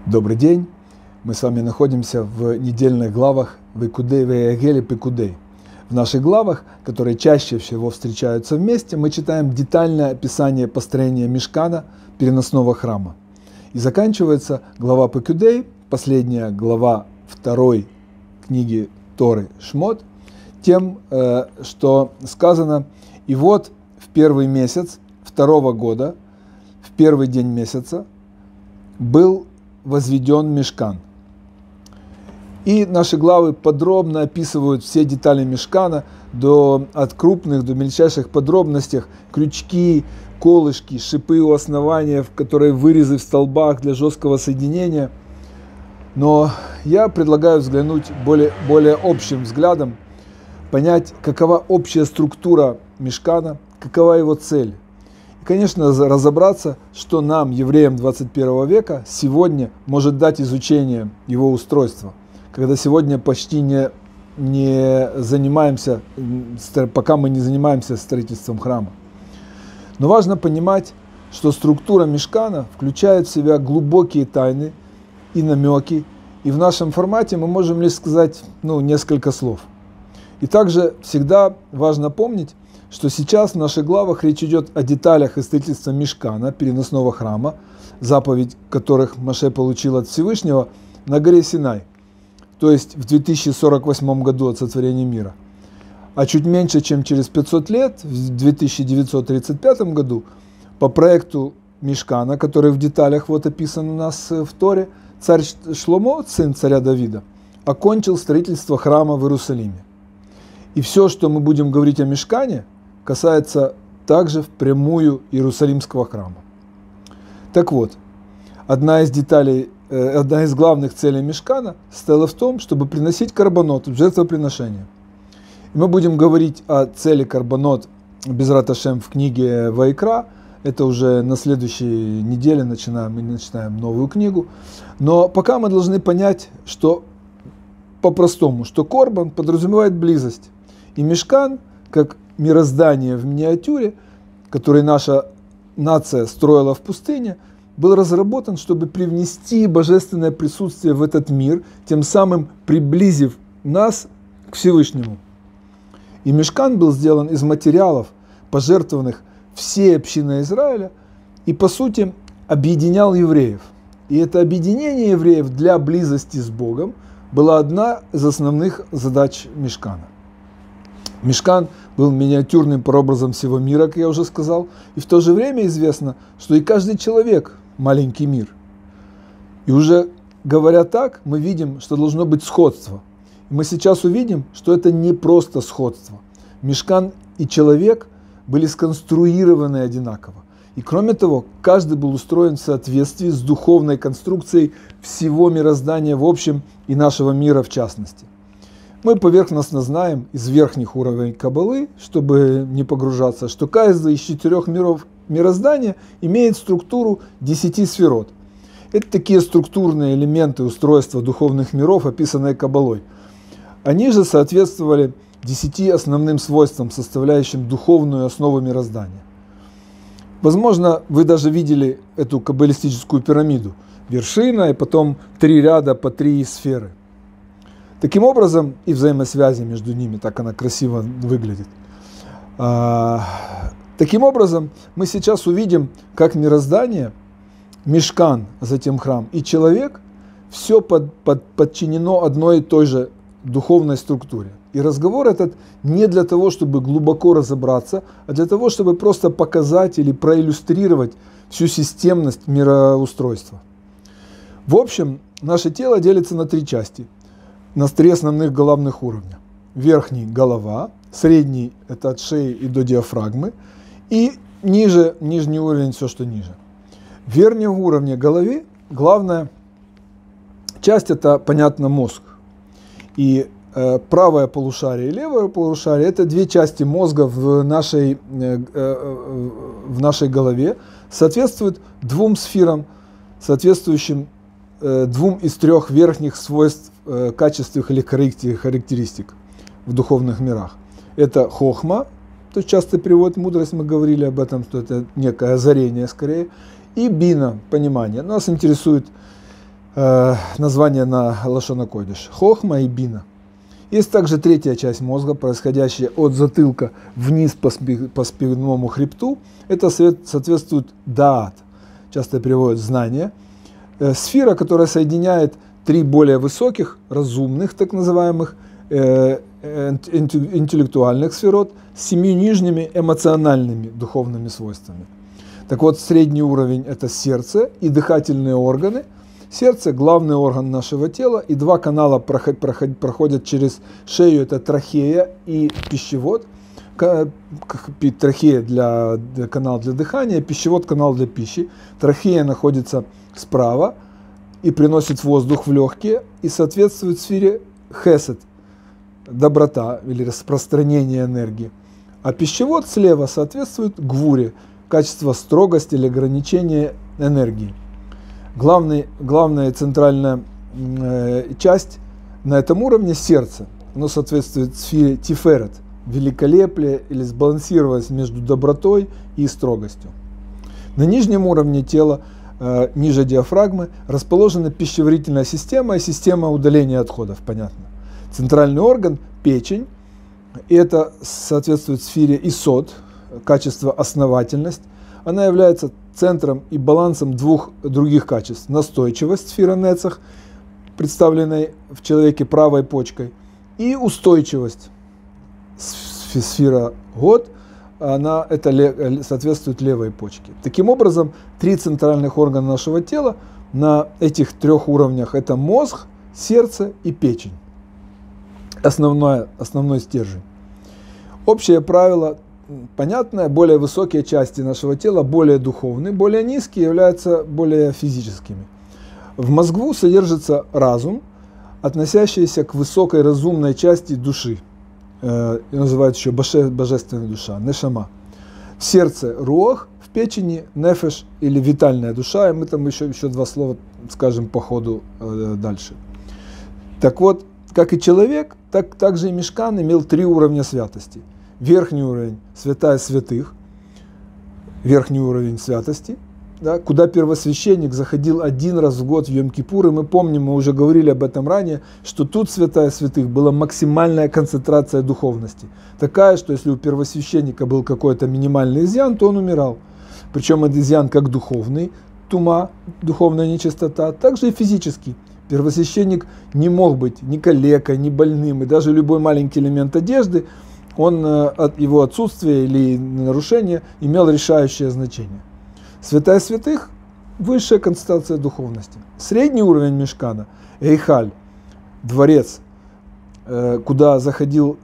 Добрый день! Мы с вами находимся в недельных главах Вайкудей, Ваягель и Пекудей. В наших главах, которые чаще всего встречаются вместе, мы читаем детальное описание построения мишкана, переносного храма. И заканчивается глава Пекудей, последняя глава второй книги Торы Шмот, тем, что сказано: «И вот в первый месяц второго года, в первый день месяца, был возведен мишкан». И наши главы подробно описывают все детали мишкана, от крупных до мельчайших подробностей, крючки, колышки, шипы у основания, в которые вырезы в столбах для жесткого соединения. Но я предлагаю взглянуть более общим взглядом, понять, какова общая структура мишкана, какова его цель. И, конечно, разобраться, что нам, евреям 21 века, сегодня может дать изучение его устройства, когда сегодня почти не занимаемся, пока мы не занимаемся строительством храма. Но важно понимать, что структура мишкана включает в себя глубокие тайны и намеки, и в нашем формате мы можем лишь сказать несколько слов. И также всегда важно помнить, что сейчас в наших главах речь идет о деталях строительства мишкана, переносного храма, заповедь которых Моше получил от Всевышнего на горе Синай, то есть в 2048 году от сотворения мира. А чуть меньше, чем через 500 лет, в 2935 году, по проекту мишкана, который в деталях описан у нас в Торе, царь Шломо, сын царя Давида, окончил строительство храма в Иерусалиме. И все, что мы будем говорить о мишкане, касается также впрямую Иерусалимского храма. Так вот, одна из главных целей мишкана состояла в том, чтобы приносить карбонот, жертвоприношение. И мы будем говорить о цели карбонот Безрат Ашем в книге Вайкра. Это уже на следующей неделе мы начинаем новую книгу. Но пока мы должны понять, что по-простому, что корбан подразумевает близость. И мишкан, как мироздание в миниатюре, который наша нация строила в пустыне, был разработан, чтобы привнести божественное присутствие в этот мир, тем самым приблизив нас к Всевышнему. И мишкан был сделан из материалов, пожертвованных всей общиной Израиля, и по сути объединял евреев. И это объединение евреев для близости с Богом была одна из основных задач мишкана. Мишкан был миниатюрным прообразом всего мира, как я уже сказал, и в то же время известно, что и каждый человек – маленький мир. И уже говоря так, мы видим, что должно быть сходство. И мы сейчас увидим, что это не просто сходство. Мишкан и человек были сконструированы одинаково. И кроме того, каждый был устроен в соответствии с духовной конструкцией всего мироздания в общем и нашего мира в частности. Мы поверхностно знаем из верхних уровней Каббалы, чтобы не погружаться, что каждый из 4 миров мироздания имеет структуру 10 сферот. Это такие структурные элементы устройства духовных миров, описанные Каббалой. Они же соответствовали 10 основным свойствам, составляющим духовную основу мироздания. Возможно, вы даже видели эту каббалистическую пирамиду. Вершина и потом 3 ряда по 3 сферы. Таким образом, и взаимосвязи между ними, так она красиво выглядит. Таким образом, мы сейчас увидим, как мироздание, мишкан, а затем храм и человек, все подчинено одной и той же духовной структуре. И разговор этот не для того, чтобы глубоко разобраться, а для того, чтобы просто показать или проиллюстрировать всю системность мироустройства. В общем, наше тело делится на 3 части. На 3 основных головных уровня. Верхний – голова, средний – это от шеи и до диафрагмы, и нижний уровень – все, что ниже. В верхнем уровне головы главная часть – это, понятно, мозг. И правое полушарие и левое полушарие – это 2 части мозга в нашей голове, соответствуют 2 сферам, соответствующим 2 из 3 верхних свойств, качеств или характеристик в духовных мирах. Это хохма, то часто переводит мудрость, мы говорили об этом, что это некое озарение скорее, и бина, понимание. Нас интересует название на лашон койдеш. Хохма и бина. Есть также третья часть мозга, происходящая от затылка вниз по спинному хребту. Это соответствует даат, часто переводят знание. Сфера, которая соединяет три более высоких, разумных, так называемых, интеллектуальных сферот с 7 нижними эмоциональными духовными свойствами. Так вот, средний уровень – это сердце и дыхательные органы. Сердце – главный орган нашего тела, и 2 канала проходят через шею – это трахея и пищевод. Трахея канал для дыхания, пищевод – канал для пищи. Трахея находится справа и приносит воздух в легкие, и соответствует сфере хесед – доброта или распространение энергии. А пищевод слева соответствует гвуре – качество строгости или ограничения энергии. Главная центральная часть на этом уровне – сердце. Оно соответствует сфере тиферет – великолепие или сбалансированность между добротой и строгостью. На нижнем уровне тела, ниже диафрагмы, расположена пищеварительная система и система удаления отходов, понятно. Центральный орган – печень, и это соответствует сфере исод – качество основательность. Она является центром и балансом 2 других качеств. Настойчивость, сфера нецах, представленной в человеке правой почкой, и устойчивость, сфера год, это соответствует левой почке. Таким образом, 3 центральных органа нашего тела на этих 3 уровнях – это мозг, сердце и печень. Основной стержень. Общее правило понятное: более высокие части нашего тела более духовные, более низкие являются более физическими. В мозгу содержится разум, относящийся к высокой разумной части души. Называют еще божественная душа, нешама. В сердце руах, в печени нефеш или витальная душа, и мы там еще 2 слова скажем по ходу дальше. Так вот, как и человек, также и Мишкан имел 3 уровня святости. Верхний уровень – святая святых, верхний уровень святости, да, куда первосвященник заходил 1 раз в год в Йом-Кипур, и мы помним, мы уже говорили об этом ранее, что тут святая святых была максимальная концентрация духовности. Такая, что если у первосвященника был какой-то минимальный изъян, то он умирал. Причем этот изъян как духовный, тума, духовная нечистота, так же и физический. Первосвященник не мог быть ни калекой, ни больным, и даже любой маленький элемент одежды, от его отсутствия или нарушения имел решающее значение. Святая святых – высшая концентрация духовности. Средний уровень Мишкана – эйхаль, дворец, куда заходили,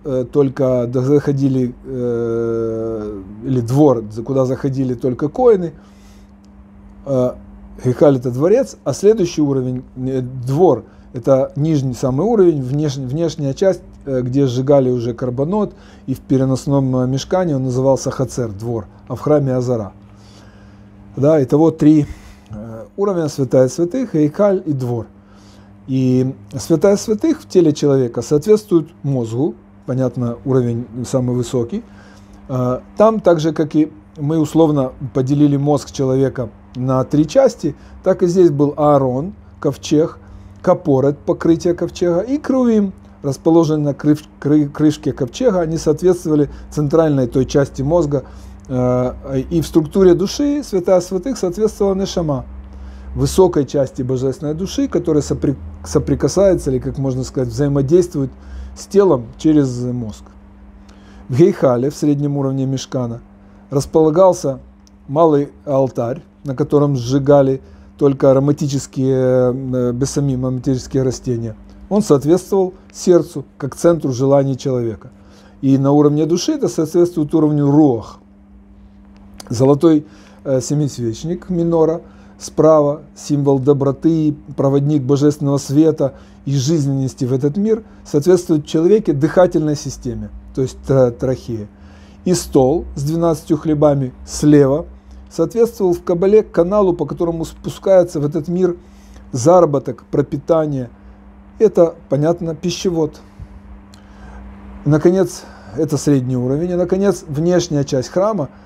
или двор, куда заходили только коины. Эйхаль – это дворец, а следующий уровень – двор. Это нижний самый уровень, внешняя часть, где сжигали уже карбонот, и в переносном мишкане он назывался хацер, двор, а в храме Азара. Да, итого 3 уровня: святая святых, эйкаль и двор. И святая святых в теле человека соответствует мозгу, понятно, уровень самый высокий. Там, так же, как и мы условно поделили мозг человека на 3 части, так и здесь был Аарон, ковчег, капорет, покрытие ковчега, и крувим, расположенные на крышке ковчега. Они соответствовали центральной той части мозга, и в структуре души святая святых соответствовала нешама, высокой части божественной души, которая соприкасается, или, как можно сказать, взаимодействует с телом через мозг. В Гейхале, в среднем уровне Мишкана, располагался малый алтарь, на котором сжигали только ароматические, бесамим, ароматические растения. Он соответствовал сердцу, как центру желаний человека. И на уровне души это соответствует уровню руах. Золотой семисвечник минора справа, символ доброты, проводник божественного света и жизненности в этот мир, соответствует в человеке дыхательной системе, то есть трахея. И стол с 12 хлебами слева соответствовал в Кабале каналу, по которому спускается в этот мир заработок, пропитание. Это, понятно, пищевод. Наконец, это средний уровень. И, наконец, внешняя часть храма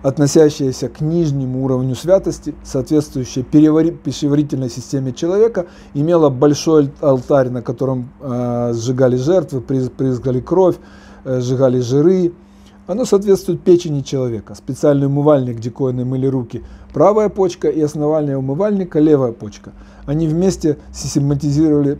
относящаяся к нижнему уровню святости, соответствующая пищеварительной системе человека, имела большой алтарь, на котором сжигали жертвы, брызгали кровь, сжигали жиры. Оно соответствует печени человека. Специальный умывальник, где коины мыли руки, правая почка, и основание умывальника левая почка. Они вместе символизировали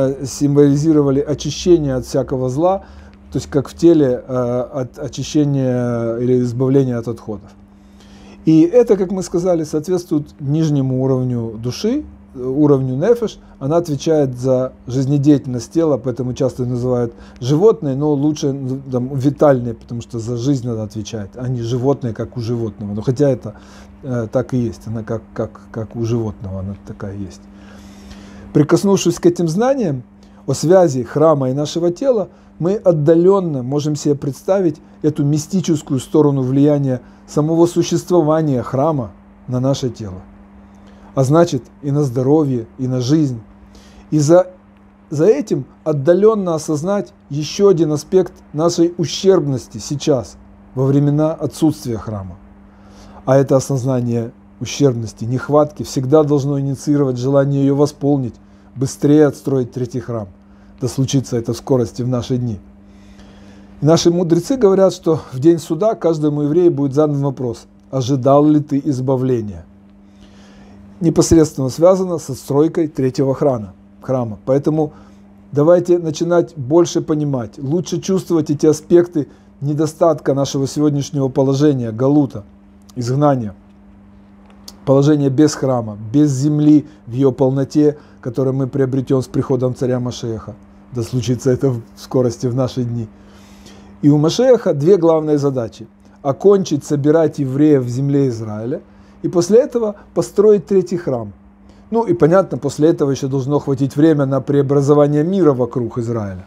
очищение от всякого зла, то есть как в теле от очищения или избавления от отходов. И это, как мы сказали, соответствует нижнему уровню души, уровню нефеш. Она отвечает за жизнедеятельность тела, поэтому часто называют животные, но лучше там, витальные, потому что за жизнь надо отвечать, а не животные, как у животного. Но хотя это так и есть, она как у животного, она такая есть. Прикоснувшись к этим знаниям о связи храма и нашего тела, мы отдаленно можем себе представить эту мистическую сторону влияния самого существования храма на наше тело, а значит и на здоровье, и на жизнь. И за этим отдаленно осознать еще один аспект нашей ущербности сейчас, во времена отсутствия храма. А это осознание ущербности, нехватки всегда должно инициировать желание ее восполнить, быстрее отстроить третий храм. Да случится это в скорости в наши дни. И наши мудрецы говорят, что в день суда каждому еврею будет задан вопрос: ожидал ли ты избавления? Непосредственно связано со стройкой третьего храма. Поэтому давайте начинать больше понимать, лучше чувствовать эти аспекты недостатка нашего сегодняшнего положения, галута, изгнания. Положение без храма, без земли в ее полноте, которое мы приобретем с приходом царя Машеха. Да случится это в скорости в наши дни. И у Машеха две главные задачи: окончить собирать евреев в земле Израиля, и после этого построить третий храм. Ну и понятно, после этого еще должно хватить время на преобразование мира вокруг Израиля.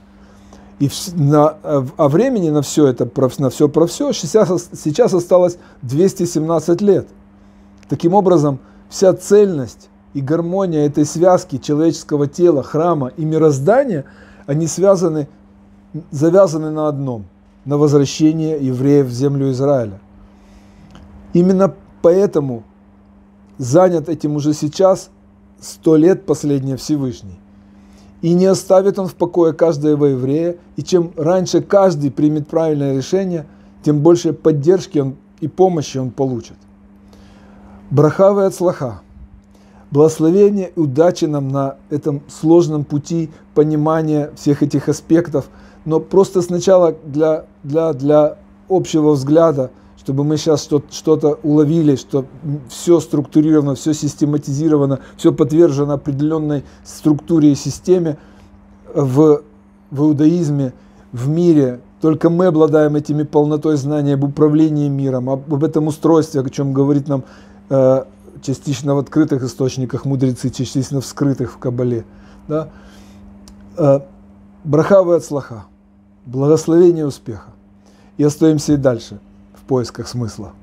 А времени на все это, на все про все, сейчас осталось 217 лет. Таким образом, вся цельность и гармония этой связки человеческого тела, храма и мироздания, они завязаны на одном: на возвращение евреев в землю Израиля. Именно поэтому занят этим уже сейчас 100 лет последнее Всевышний. И не оставит он в покое каждого еврея, и чем раньше каждый примет правильное решение, тем больше поддержки и помощи он получит. Браха ве ацлаха. Благословение и удачи нам на этом сложном пути понимания всех этих аспектов, но просто сначала для общего взгляда, чтобы мы сейчас что-то уловили, что все структурировано, все систематизировано, все подвержено определенной структуре и системе в иудаизме, в мире. Только мы обладаем этими полнотой знаний об управлении миром, об этом устройстве, о чем говорит нам частично в открытых источниках мудрецы, частично в скрытых в Кабале. Да? Браха ве ацлаха. Благословение успеха. И остаемся и дальше в поисках смысла.